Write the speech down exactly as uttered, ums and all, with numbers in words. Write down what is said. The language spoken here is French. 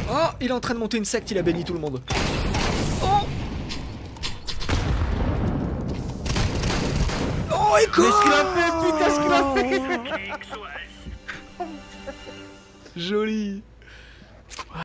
Oh, il est en train de monter une secte, il a béni tout le monde. Oh Oh, et quoi? Mais ce qu'il a fait, putain, ce qu'il a fait. Joli.